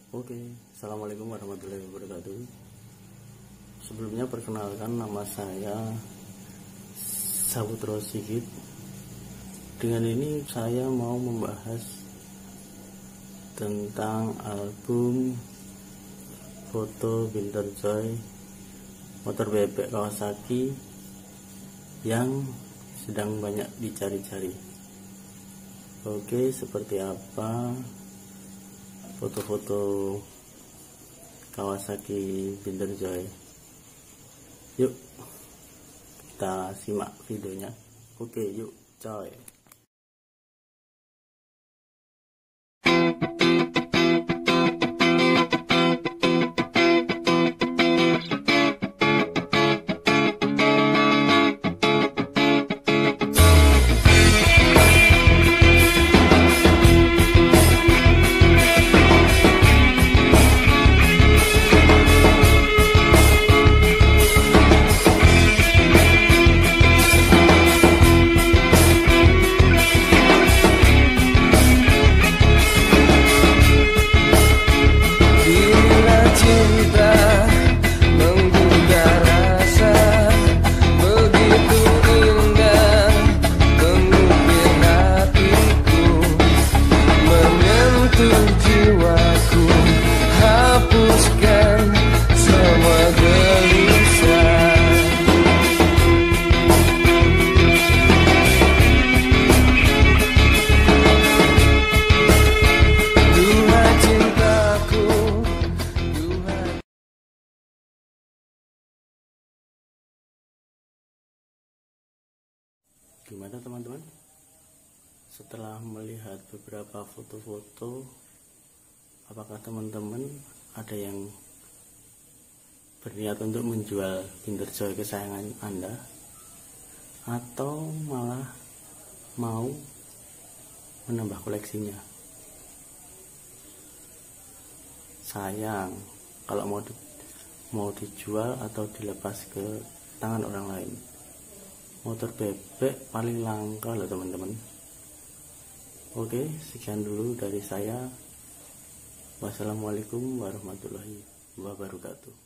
Oke, assalamualaikum warahmatullahi wabarakatuh. Sebelumnya perkenalkan, nama saya Saputro Sigit. Dengan ini saya mau membahas tentang album foto Winter Joy motor bebek Kawasaki yang sedang banyak dicari-cari. Oke, seperti apa foto-foto Kawasaki Winter Joy? Yuk kita simak videonya. Oke, yuk coy. Gimana teman-teman? Setelah melihat beberapa foto-foto, apakah teman-teman ada yang berniat untuk menjual Winter Joy kesayangan Anda, atau malah mau menambah koleksinya? Sayang kalau mau dijual atau dilepas ke tangan orang lain. Motor bebek paling langka loh teman-teman. Oke, sekian dulu dari saya. Wassalamualaikum warahmatullahi wabarakatuh.